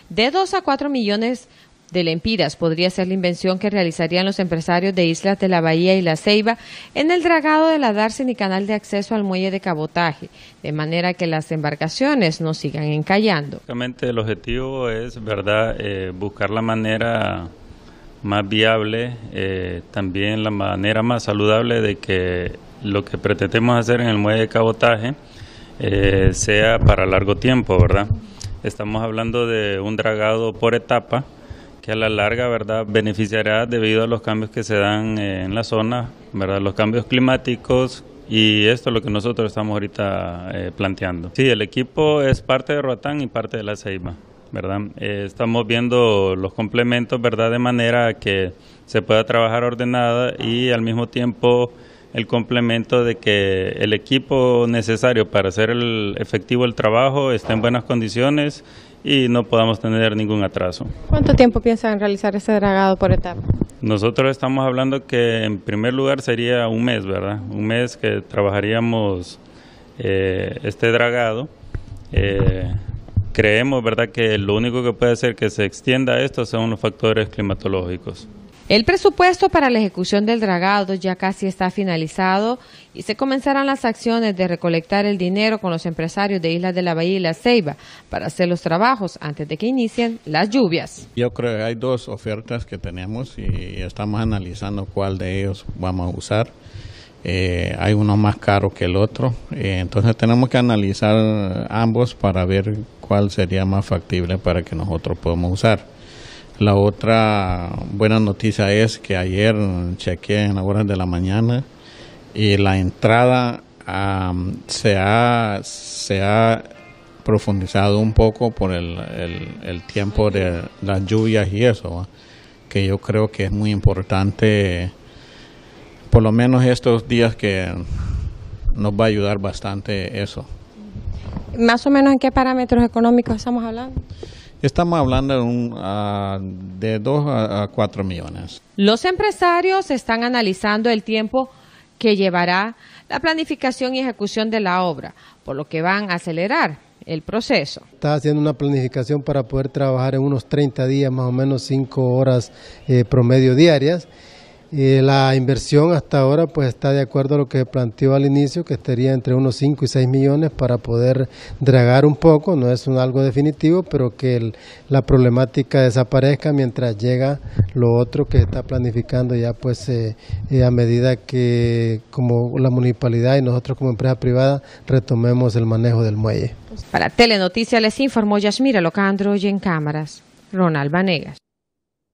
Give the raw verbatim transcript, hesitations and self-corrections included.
De dos a cuatro millones de lempiras podría ser la inversión que realizarían los empresarios de Islas de la Bahía y La Ceiba en el dragado de la Dársen y canal de acceso al muelle de cabotaje, de manera que las embarcaciones no sigan encallando. Básicamente el objetivo es, verdad, eh, buscar la manera más viable, eh, también la manera más saludable de que lo que pretendemos hacer en el muelle de cabotaje eh, sea para largo tiempo, ¿verdad? Estamos hablando de un dragado por etapa, que a la larga, verdad, beneficiará debido a los cambios que se dan eh, en la zona, verdad, los cambios climáticos, y esto es lo que nosotros estamos ahorita eh, planteando. Sí, el equipo es parte de Roatán y parte de La Ceiba, verdad. Eh, estamos viendo los complementos, verdad, de manera que se pueda trabajar ordenada y al mismo tiempo el complemento de que el equipo necesario para hacer el efectivo el trabajo esté en buenas condiciones y no podamos tener ningún atraso. ¿Cuánto tiempo piensan realizar ese dragado por etapa? Nosotros estamos hablando que en primer lugar sería un mes, ¿verdad? Un mes que trabajaríamos eh, este dragado. Eh, creemos, ¿verdad?, que lo único que puede hacer que se extienda esto son los factores climatológicos. El presupuesto para la ejecución del dragado ya casi está finalizado y se comenzarán las acciones de recolectar el dinero con los empresarios de Islas de la Bahía y La Ceiba para hacer los trabajos antes de que inicien las lluvias. Yo creo que hay dos ofertas que tenemos y estamos analizando cuál de ellos vamos a usar. Eh, hay uno más caro que el otro, eh, entonces tenemos que analizar ambos para ver cuál sería más factible para que nosotros podamos usar. La otra buena noticia es que ayer chequeé en las horas de la mañana y la entrada um, se, ha, se ha profundizado un poco por el, el, el tiempo de las lluvias y eso, ¿va? Que yo creo que es muy importante, por lo menos estos días, que nos va a ayudar bastante eso. ¿Más o menos en qué parámetros económicos estamos hablando? Estamos hablando de, un, uh, de dos a cuatro millones. Los empresarios están analizando el tiempo que llevará la planificación y ejecución de la obra, por lo que van a acelerar el proceso. Está haciendo una planificación para poder trabajar en unos treinta días, más o menos cinco horas eh, promedio diarias. Eh, la inversión hasta ahora pues está de acuerdo a lo que planteó al inicio, que estaría entre unos cinco y seis millones para poder dragar un poco. No es un algo definitivo, pero que el, la problemática desaparezca mientras llega lo otro que está planificando ya pues eh, eh, a medida que como la municipalidad y nosotros como empresa privada retomemos el manejo del muelle. Para Telenoticias les informó Yashmira Locandro y en cámaras Ronald Vanegas.